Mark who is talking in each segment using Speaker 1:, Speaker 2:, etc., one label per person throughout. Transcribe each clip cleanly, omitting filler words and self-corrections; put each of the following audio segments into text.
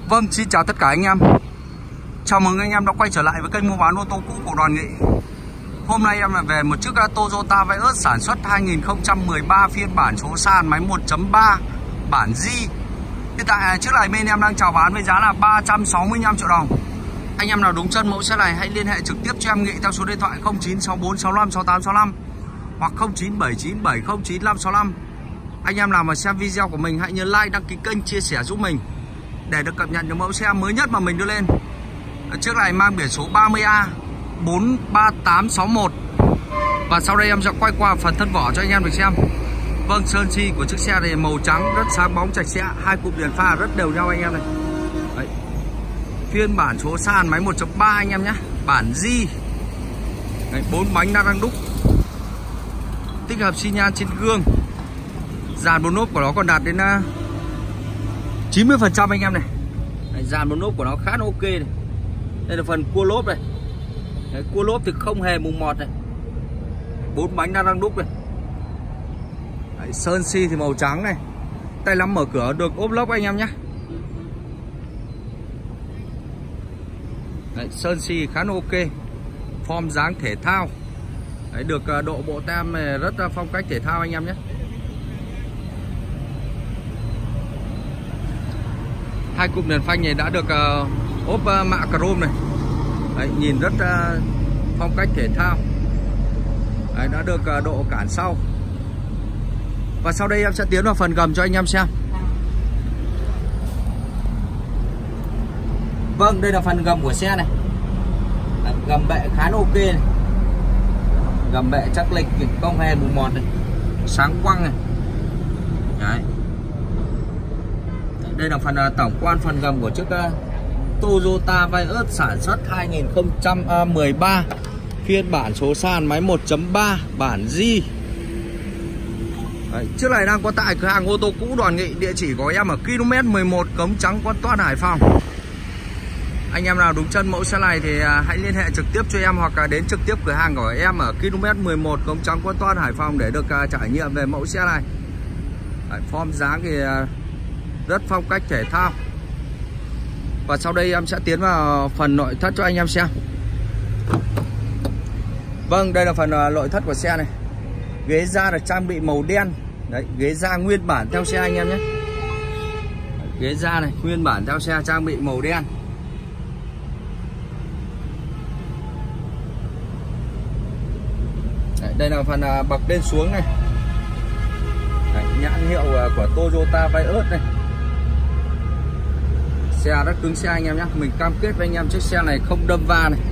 Speaker 1: Vâng, xin chào tất cả anh em. Chào mừng anh em đã quay trở lại với kênh mua bán ô tô cũ của Đoàn Nghị. Hôm nay em lại về một chiếc Toyota Vios sản xuất 2013 phiên bản số sàn máy 1.3 bản G. Hiện tại chiếc này bên em đang chào bán với giá là 365 triệu đồng. Anh em nào đúng chân mẫu xe này hãy liên hệ trực tiếp cho em Nghị theo số điện thoại 0964656865 hoặc 0979709565. Anh em nào mà xem video của mình hãy nhớ like, đăng ký kênh, chia sẻ giúp mình để được cập nhật những mẫu xe mới nhất mà mình đưa lên. Chiếc này mang biển số 30A 43861. Và sau đây em sẽ quay qua phần thân vỏ cho anh em được xem. Vâng, sơn xi của chiếc xe này màu trắng rất sáng bóng sạch sẽ, hai cụm đèn pha rất đều nhau anh em này. Đấy. Phiên bản số sàn máy 1.3 anh em nhé, bản G. Đấy, 4 bánh đang đúc, tích hợp xi nhan trên gương. Dàn bốn lốp của nó còn đạt đến 90% anh em này. Đấy, dàn bốn lốp của nó khá là ok này. Đây là phần cua lốp này. Đấy, cua lốp thì không hề mùng mọt này. 4 bánh đang đúc này. Đấy, sơn xi thì màu trắng này. Tay lắm mở cửa được ốp lốc anh em nhé. Đấy, sơn xi khá là ok. Form dáng thể thao. Đấy, được độ bộ tem này rất phong cách thể thao anh em nhé. Hai cụm đèn phanh này đã được ốp mạ chrome này. Đấy, nhìn rất phong cách thể thao. Đấy, đã được độ cản sau. Và sau đây em sẽ tiến vào phần gầm cho anh em xem. Vâng, đây là phần gầm của xe này. Đấy, gầm bệ khá là ok này. Gầm bệ chắc lịch, không hề mù mọt này, sáng quăng này. Đấy. Đây là phần tổng quan phần gầm của chiếc Toyota Vios sản xuất 2013 phiên bản số sàn máy 1.3 bản G. Đấy, chiếc này đang có tại cửa hàng ô tô cũ Đoàn Nghị, địa chỉ của em ở km 11 Cống Trắng, Quan Toan, Hải Phòng. Anh em nào đúng chân mẫu xe này thì hãy liên hệ trực tiếp cho em hoặc đến trực tiếp cửa hàng của em ở km 11 Cống Trắng, Quan Toan, Hải Phòng để được trải nghiệm về mẫu xe này. Đấy, form dáng thì rất phong cách thể thao. Và sau đây em sẽ tiến vào phần nội thất cho anh em xem. Vâng, đây là phần nội thất của xe này. Ghế da được trang bị màu đen. Đấy, ghế da nguyên bản theo xe anh em nhé. Ghế da này nguyên bản theo xe trang bị màu đen. Đấy, đây là phần bậc lên xuống này. Đấy, nhãn hiệu của Toyota Vios này. Xe rất cứng xe anh em nhé. Mình cam kết với anh em chiếc xe này không đâm va này.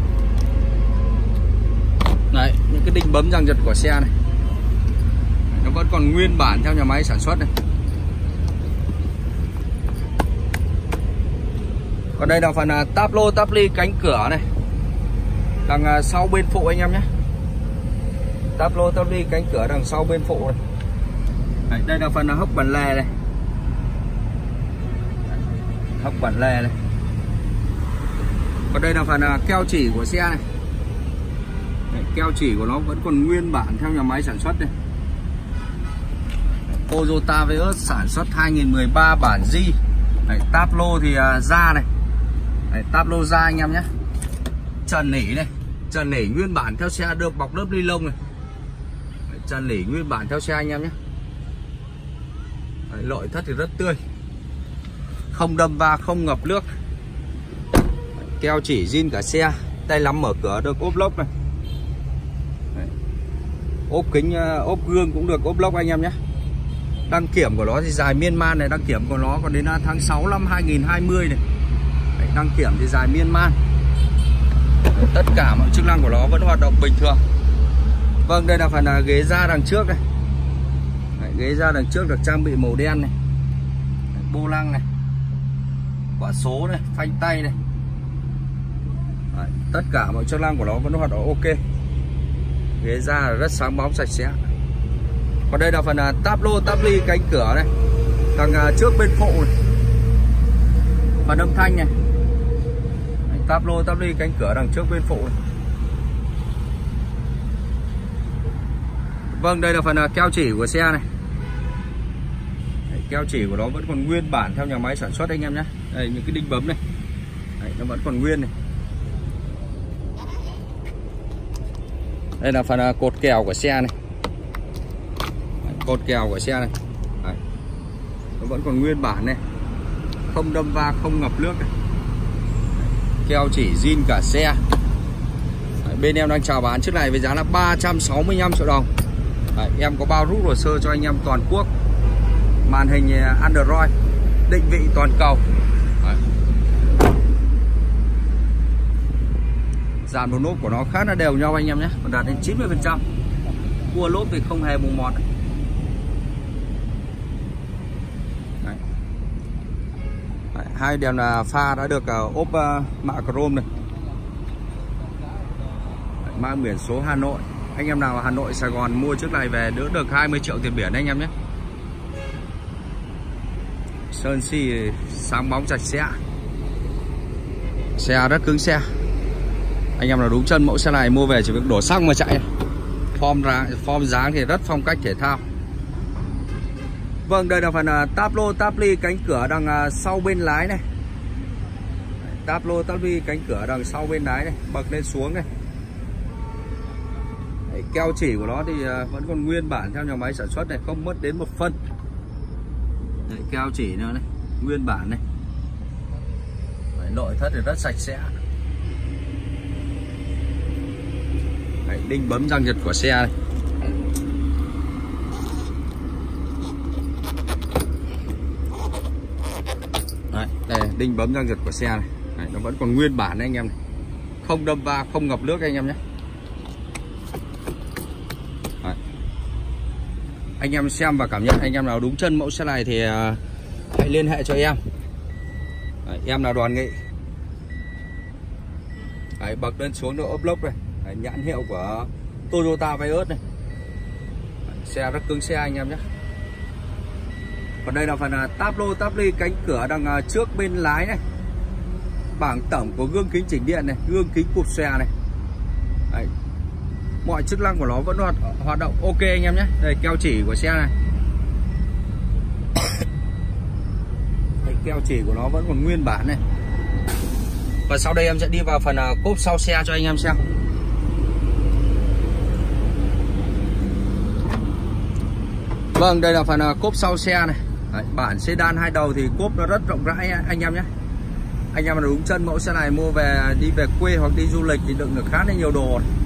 Speaker 1: Đấy, những cái đinh bấm răng giật của xe này nó vẫn còn nguyên bản theo nhà máy sản xuất này. Còn đây là phần táp lô táp ly cánh cửa này, đằng sau bên phụ anh em nhé. Táp lô táp ly cánh cửa đằng sau bên phụ này. Đấy, đây là phần hốc bản lề này. Hốc bản lề này. Còn đây là phần keo chỉ của xe này. Đấy, keo chỉ của nó vẫn còn nguyên bản theo nhà máy sản xuất này. Toyota Vios sản xuất 2013 bản G. Đấy, táp lô thì da này. Đấy, táp lô da anh em nhé. Trần nỉ này, trần nỉ nguyên bản theo xe được bọc lớp ni lông này. Đấy, trần nỉ nguyên bản theo xe anh em nhé. Đấy, nội thất thì rất tươi, không đâm va, không ngập nước. Keo chỉ zin cả xe, tay lắm mở cửa được ốp lốc này. Đấy. Ốp kính, ốp gương cũng được ốp lốc anh em nhé. Đăng kiểm của nó thì dài miên man này, đăng kiểm của nó còn đến tháng 6 năm 2020 này. Đấy, đăng kiểm thì dài miên man. Đấy, tất cả mọi chức năng của nó vẫn hoạt động bình thường. Vâng, đây là phần ghế da đằng trước này. Đấy, ghế da đằng trước được trang bị màu đen này. Đấy, vô lăng này, quả số này, phanh tay này. Đấy, tất cả mọi chức năng của nó vẫn hoạt động ok. Ghế da rất sáng bóng sạch sẽ. Còn đây là phần táp lô táp ly cánh cửa này, đằng trước bên phụ này. Phần âm thanh này. Đấy, táp lô táp ly cánh cửa đằng trước bên phụ này. Vâng, đây là phần keo chỉ của xe này. Đấy, Keo chỉ của nó vẫn còn nguyên bản theo nhà máy sản xuất anh em nhé. Đây những cái đinh bấm này. Đấy, nó vẫn còn nguyên này. Đây là phần cột kèo của xe này. Đấy, cột kèo của xe này. Đấy, nó vẫn còn nguyên bản này. Không đâm va, không ngập nước này. Keo chỉ zin cả xe. Đấy, bên em đang chào bán chiếc này với giá là 365 triệu đồng. Đấy, em có bao rút hồ sơ cho anh em toàn quốc. Màn hình Android, định vị toàn cầu. Đấy. Dàn một lốp của nó khá là đều nhau anh em nhé, còn đạt đến 90%. Cua lốp thì không hề mù mọt. Đấy. Đấy, hai đèn pha đã được ốp mạ chrome này. Đấy, mang biển số Hà Nội. Anh em nào ở Hà Nội, Sài Gòn mua chiếc này về đỡ được 20 triệu tiền biển anh em nhé. Sơn xi sáng bóng sạch sẽ. Xe rất cứng xe. Anh em nào đúng chân mẫu xe này mua về chỉ việc đổ xăng mà chạy. Form dáng thì rất phong cách thể thao. Vâng, đây là phần táp lô táp ly cánh cửa đằng sau bên lái này. Táp lô táp ly cánh cửa đằng sau bên lái này, bậc lên xuống này. Đấy, keo chỉ của nó thì vẫn còn nguyên bản theo nhà máy sản xuất này, không mất đến một phân. Đấy, keo chỉ nữa này, nguyên bản này. Đấy, nội thất thì rất sạch sẽ. Đấy, đinh bấm răng giật của xe này. Đấy, đây đinh bấm răng giật của xe này. Đấy, nó vẫn còn nguyên bản đấy anh em này. Không đâm va, không ngập nước anh em nhé. Đấy. Anh em xem và cảm nhận, anh em nào đúng chân mẫu xe này thì hãy liên hệ cho em. Đấy, em là Đoàn Nghị. Đấy, bậc lên xuống độ ốp lốc này. Đấy, nhãn hiệu của Toyota Vios này. Đấy, xe rất cứng xe anh em nhé. Còn đây là phần táp lô táp ly cánh cửa đằng trước bên lái này. Bảng tổng của gương kính chỉnh điện này, gương kính cụp xòe này. Đấy, mọi chức năng của nó vẫn hoạt động ok anh em nhé. Đây keo chỉ của xe này. Đây, keo chỉ của nó vẫn còn nguyên bản này. Và sau đây em sẽ đi vào phần cốp sau xe cho anh em xem. Vâng, đây là phần cốp sau xe này. Đấy, bản sedan hai đầu thì cốp nó rất rộng rãi anh em nhé. Anh em mà đúng chân mẫu xe này mua về đi về quê hoặc đi du lịch thì đựng được khá là nhiều đồ này.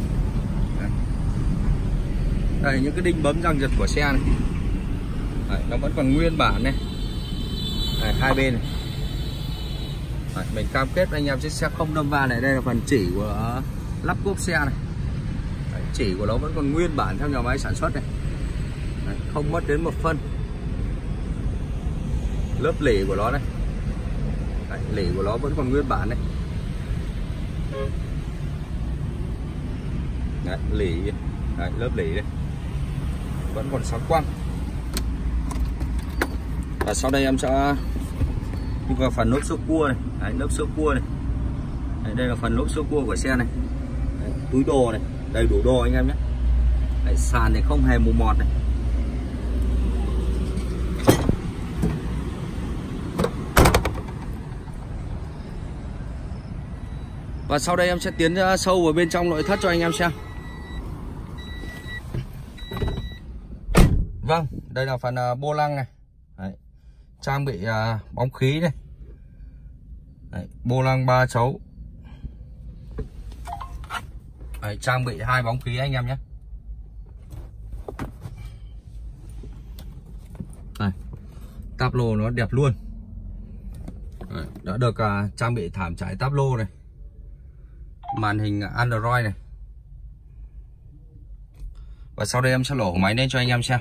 Speaker 1: Đây những cái đinh bấm răng giật của xe này. Đấy, nó vẫn còn nguyên bản này. Đấy, hai bên này. Đấy, mình cam kết với anh em chiếc xe không đâm va này. Đây là phần chỉ của lắp cốp xe này. Đấy, chỉ của nó vẫn còn nguyên bản theo nhà máy sản xuất này. Đấy, không mất đến một phân. Lớp lỉ của nó này. Đấy, lỉ của nó vẫn còn nguyên bản này. Đấy, lỉ. Đấy, lớp lỉ đây vẫn còn sáng quang. Và sau đây em sẽ đi vào phần lốp xốp cua này. Đấy, lốp xốp cua này. Đấy, đây là phần lốp xốp cua của xe này. Đấy, túi đồ này, đầy đủ đồ anh em nhé. Đấy, sàn thì không hề mù mọt này. Và sau đây em sẽ tiến sâu vào bên trong nội thất cho anh em xem. Vâng, đây là phần vô lăng này. Đấy, trang bị bóng khí này. Đấy, vô lăng 3 chấu. Đấy, trang bị 2 bóng khí anh em nhé. Đây, táp lô nó đẹp luôn. Đấy, đã được trang bị thảm trải táp lô này. Màn hình Android này. Và sau đây em sẽ lổ máy lên cho anh em xem.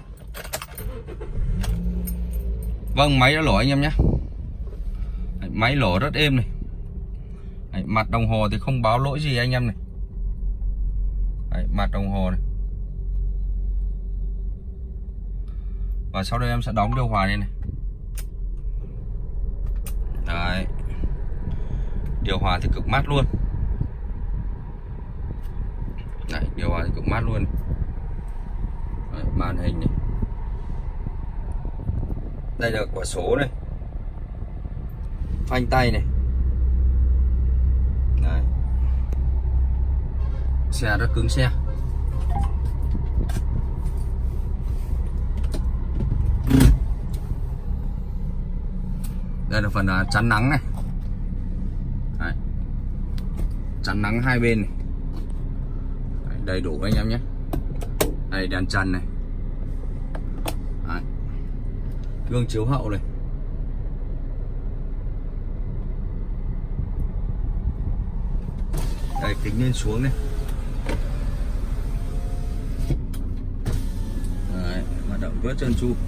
Speaker 1: Vâng, máy đã lổ anh em nhé. Đấy, máy lổ rất êm này. Đấy, mặt đồng hồ thì không báo lỗi gì anh em này. Đấy, mặt đồng hồ này. Và sau đây em sẽ đóng điều hòa lên này. Đấy, điều hòa thì cực mát luôn. Đấy, điều hòa thì cực mát luôn. Đấy, màn hình này. Đây là quả số này, phanh tay này. Đấy. Xe rất cứng xe. Đây là phần chắn nắng này. Đấy. Chắn nắng hai bên này. Đấy, đầy đủ anh em nhé. Đây đèn trần này. Đấy. Gương chiếu hậu này. Đây kính lên xuống này. Đấy, hoạt động rất trơn tru.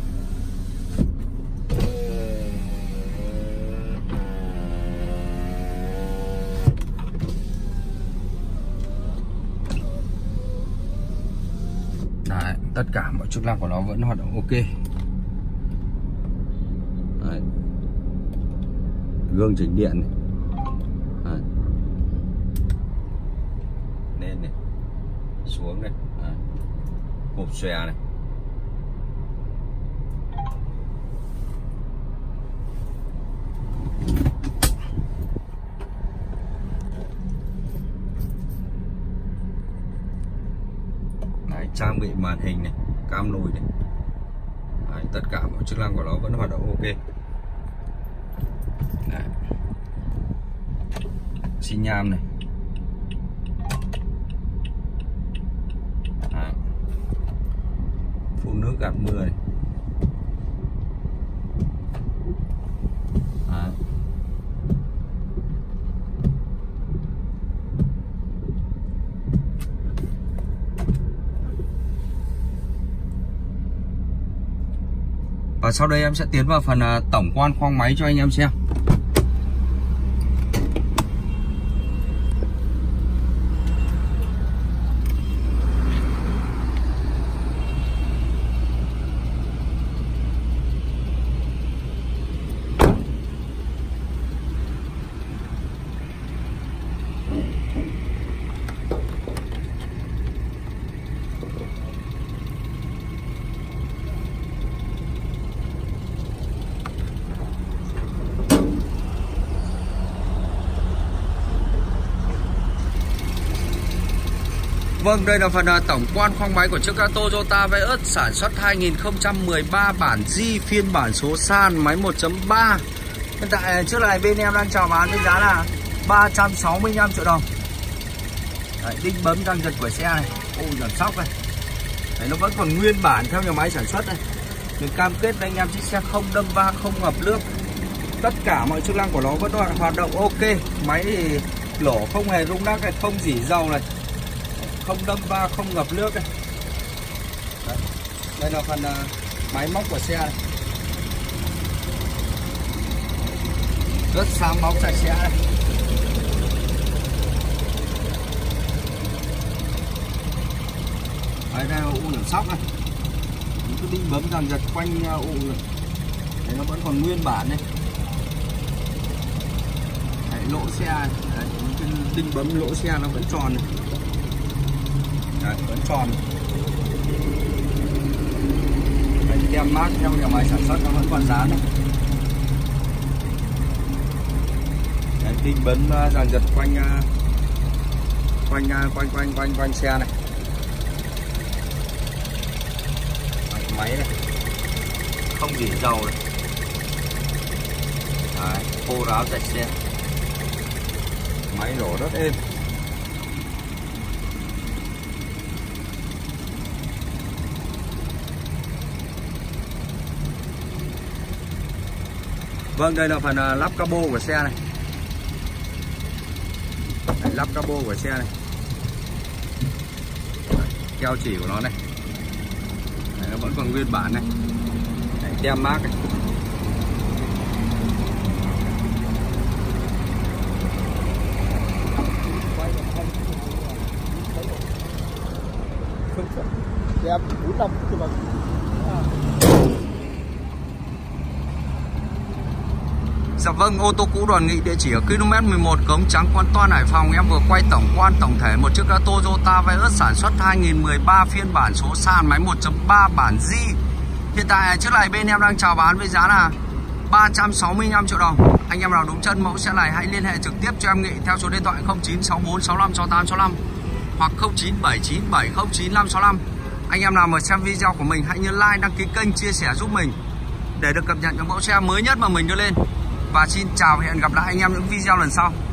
Speaker 1: Đấy, tất cả mọi chức năng của nó vẫn hoạt động ok. Đấy. Gương chỉnh điện này. Đấy. Lên này, xuống này. Đấy. Hộp xòe này. Đấy, trang bị màn hình này, cam lùi này. Đấy, tất cả mọi chức năng của nó vẫn hoạt động ok. Đấy. Xi nhan này. Đấy. Phun nước gạt mưa này. Đấy. Và sau đây em sẽ tiến vào phần tổng quan khoang máy cho anh em xem. Vâng, đây là phần tổng quan khoang máy của chiếc Toyota Vios sản xuất 2013 bản G, phiên bản số sàn, máy 1.3. Hiện tại trước này bên em đang chào bán với giá là 365 triệu đồng. Đấy, đinh bấm răng giật của xe này, ô giảm sóc này. Đấy, nó vẫn còn nguyên bản theo nhà máy sản xuất này. Mình cam kết với anh em chiếc xe không đâm va, không ngập nước. Tất cả mọi chức năng của nó vẫn hoạt động ok. Máy thì lỗ không hề rung lắc này, không rỉ dầu này, không đâm va, không ngập nước này. Đấy. Đây là phần máy móc của xe này. Rất sáng bóng sạch sẽ này. Đấy, đây là u giảm sóc này. Những cái đinh bấm dàn giật quanh u này. Đấy, nó vẫn còn nguyên bản này. Đấy, lỗ xe này. Đấy, những cái đinh bấm lỗ xe nó vẫn tròn này. Đấy, vẫn tròn. Đấy, tem mác theo nhà máy sản xuất nó vẫn còn dán này. Đấy, đinh bấm dàn giật quanh xe này. Đấy, máy này không rỉ dầu này. Đấy, khô ráo sạch xe. Máy nổ rất êm. Vâng, đây là phần lắp cabo của xe này. Đấy, lắp cabo của xe này. Đấy, keo chỉ của nó này. Đấy, nó vẫn còn nguyên bản này. Đấy, tem mác này. Dạ vâng, ô tô cũ Đoàn Nghị, địa chỉ ở km 11 Cống Trắng, Quan Toan, Hải Phòng. Em vừa quay tổng quan tổng thể một chiếc Toyota Vios sản xuất 2013 phiên bản số sàn, máy 1.3 bản G. Hiện tại chiếc này bên em đang chào bán với giá là 365 triệu đồng. Anh em nào đúng chân mẫu xe này hãy liên hệ trực tiếp cho em Nghị theo số điện thoại 0964656865 hoặc 0979709565. Anh em nào mà xem video của mình hãy nhớ like, đăng ký kênh, chia sẻ giúp mình để được cập nhật những mẫu xe mới nhất mà mình đưa lên. Và xin chào và hẹn gặp lại anh em những video lần sau.